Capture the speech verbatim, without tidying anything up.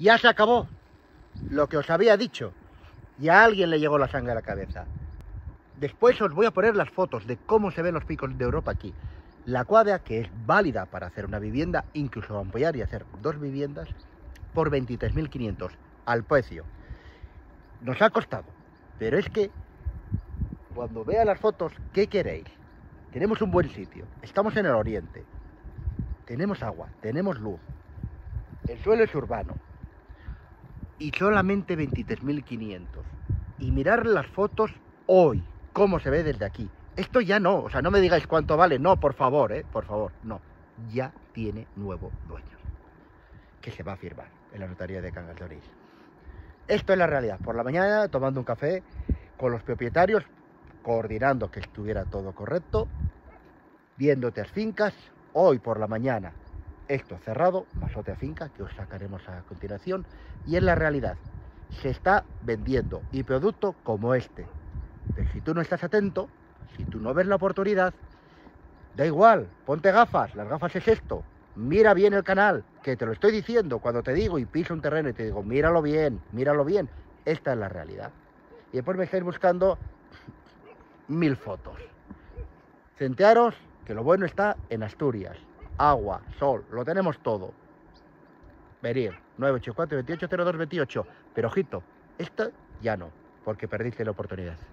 Ya se acabó lo que os había dicho. Ya a alguien le llegó la sangre a la cabeza. Después os voy a poner las fotos de cómo se ven los picos de Europa aquí. La cuadra, que es válida para hacer una vivienda, incluso ampliar y hacer dos viviendas, por veintitrés mil quinientos al precio. Nos ha costado, pero es que cuando vea las fotos, ¿qué queréis? Tenemos un buen sitio, estamos en el oriente, tenemos agua, tenemos luz, el suelo es urbano y solamente veintitrés mil quinientos. Y mirar las fotos hoy, cómo se ve desde aquí. Esto ya no, o sea, no me digáis cuánto vale, no, por favor, eh, por favor, no. Ya tiene nuevo dueño, que se va a firmar en la notaría de Cangas de Onís. Esto es la realidad. Por la mañana, tomando un café con los propietarios, coordinando que estuviera todo correcto, viendo otras fincas. Hoy por la mañana, esto cerrado, más otra finca que os sacaremos a continuación. Y es la realidad. Se está vendiendo y producto como este. Pero si tú no estás atento, si tú no ves la oportunidad, da igual, ponte gafas, las gafas es esto, mira bien el canal, que te lo estoy diciendo cuando te digo y piso un terreno y te digo, míralo bien, míralo bien, esta es la realidad. Y después me estáis buscando mil fotos. Centearos que lo bueno está en Asturias, agua, sol, lo tenemos todo. Venir, nueve ocho cuatro, veintiocho cero dos veintiocho, pero ojito, esta ya no, porque perdiste la oportunidad.